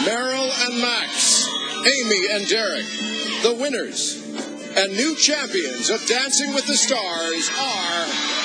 Meryl and Max, Amy and Derek, the winners and new champions of Dancing with the Stars are